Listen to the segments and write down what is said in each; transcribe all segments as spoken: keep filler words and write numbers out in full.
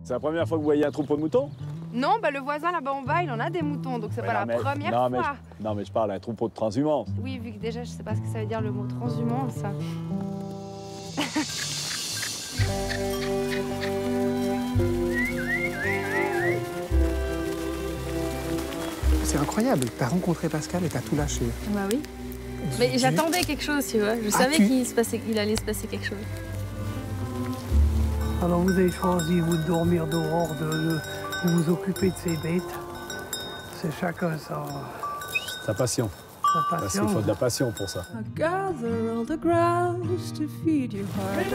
C'est la première fois que vous voyez un troupeau de moutons? Non, bah le voisin là-bas en bas, il en a des moutons, donc c'est Ouais, pas non, la mais- première non, fois. Mais je, non, mais je parle d'un troupeau de transhumance. Oui, vu que déjà, je sais pas ce que ça veut dire le mot transhumance, ça. C'est incroyable, t'as rencontré Pascal et t'as tout lâché. Bah oui. Mais Tu- j'attendais quelque chose, tu vois. Je Ah, savais tu- qu'il se passait, qu'il allait se passer quelque chose. Alors vous avez choisi, vous, de dormir dehors, de, de- de vous occuper de ces bêtes. C'est chacun sa, Sa passion. sa Parce passion. qu'il faut de la passion pour ça. I gather all the grouse to feed your heart.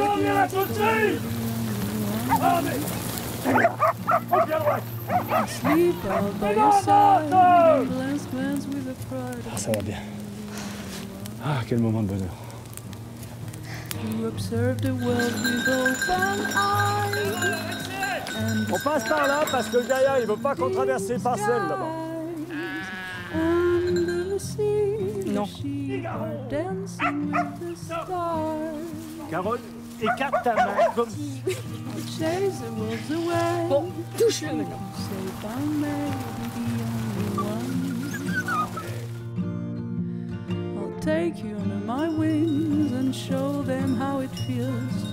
Sleep all by your side, glance, glance with a pride. Ah, ça va bien. Ah, quel moment de bonheur. You observe the world with open eyes. And On passe par là parce que le gaillard, il veut pas qu'on traverse les parcelles là-bas. under the sea, Non. the sheep are dancing with the stars. Carole, écarte ta main comme... Chase the wolves away. Bon, touche-le maintenant. Say I may be the only one. I'll take you under my wings and show them how it feels